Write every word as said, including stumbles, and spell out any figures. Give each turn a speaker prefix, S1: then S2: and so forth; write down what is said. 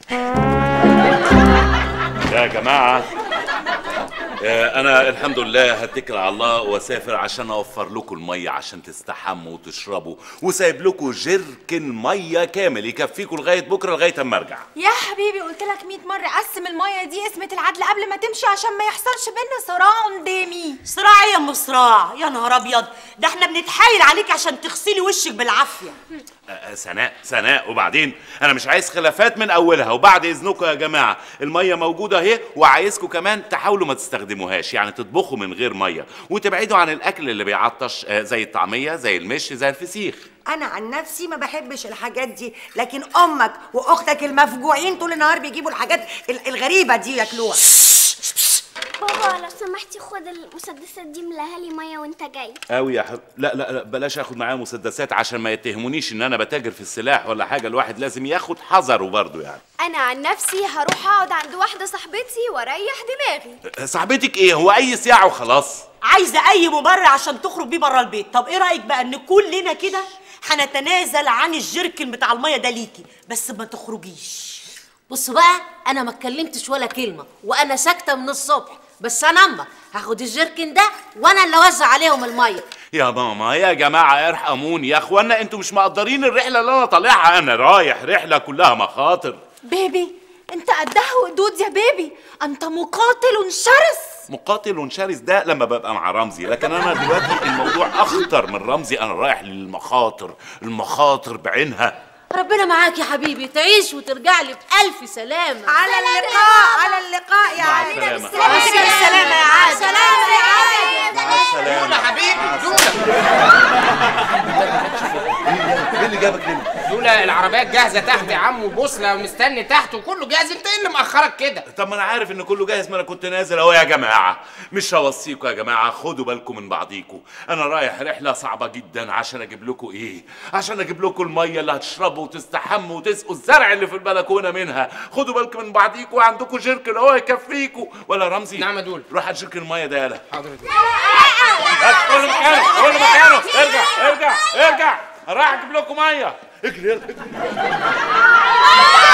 S1: يا جماعة أنا الحمد لله هتكل على الله وأسافر عشان أوفر لكم المية عشان تستحموا وتشربوا، وسايب لكم جركن مية كامل يكفيكم لغاية بكرة لغاية أما أرجع.
S2: يا حبيبي قلت لك مية مرة قسم المية دي قسمة العدل قبل ما تمشي عشان ما يحصلش بينا صراع قدامي.
S3: صراع ايه يا ام صراع؟ يا نهار أبيض، ده احنا بنتحايل عليك عشان تغسلي وشك بالعافية.
S1: أه سناء سناء وبعدين انا مش عايز خلافات من اولها، وبعد اذنكم يا جماعه الميه موجوده اهي، وعايزكم كمان تحاولوا ما تستخدموهاش، يعني تطبخوا من غير ميه وتبعدوا عن الاكل اللي بيعطش زي الطعميه زي المش زي الفسيخ.
S4: انا عن نفسي ما بحبش الحاجات دي، لكن امك واختك المفجوعين طول النهار بيجيبوا الحاجات الغريبه دي ياكلوها.
S5: بابا لو سمحتي خد المسدسات دي ملاها لي ميه وانت جاي.
S1: قوي يا حب. لا لا لا بلاش اخد معايا مسدسات عشان ما يتهمونيش ان انا بتاجر في السلاح ولا حاجه، الواحد لازم ياخد حذره برضه يعني.
S5: انا عن نفسي هروح اقعد عند واحده صاحبتي واريح دماغي.
S1: صاحبتك ايه؟ هو اي ساعه وخلاص؟
S3: عايزه اي مبرر عشان تخرج بيه بره البيت. طب ايه رايك بقى ان كلنا كده هنتنازل عن الجركن بتاع الميه ده ليكي، بس ما تخرجيش.
S6: بصوا بقى انا ما اتكلمتش ولا كلمه وانا ساكته من الصبح، بس انا اما هاخد الجركن ده وانا اللي اوزع عليهم الميه.
S1: يا ماما يا جماعه ارحموني يا اخوانا، انتوا مش مقدرين الرحله اللي انا طالعها، انا رايح رحله كلها مخاطر.
S2: بيبي انت قدها وقدود يا بيبي، انت مقاتل شرس.
S1: مقاتل شرس ده لما ببقى مع رمزي، لكن انا دلوقتي الموضوع اخطر من رمزي، انا رايح للمخاطر، المخاطر بعينها.
S6: ربنا معاك يا حبيبي، تعيش وترجع لي بألف سلامة.
S4: على اللقاء على اللقاء يا علي.
S3: مع السلامة يا عادل.
S6: سلامة يا عادل.
S1: مع السلامة.
S7: دولا حبيبي دولا.
S1: ايه اللي جابك هنا؟
S7: دولا العربيات جاهزة تحت يا عم، وبوصلة مستني تحت وكله جاهز، انت ايه اللي مأخرك كده؟
S1: طب ما انا عارف ان كله جاهز، ما انا كنت نازل اهو يا جماعة. مش هوصيكوا يا جماعة، خدوا بالكم من بعضيكوا، انا رايح رحلة صعبة جدا عشان اجيب لكم ايه؟ عشان اجيب لكم المية اللي هتشربوا وتستحموا وتسقوا الزرع اللي في البلكونة منها. خدوا بالكم من بعضيكوا، وعندكم جركن اهو يكفيكوا. ولا رمزي؟
S7: نعم يا دول.
S1: روح هات جركن المية ده يالا.
S7: حاضر يا دول.
S1: قول له مكانه، قول له مكانه، ارجع ارجع ارجع، انا رايح اجيب لكم مية. اجري يلا اجري.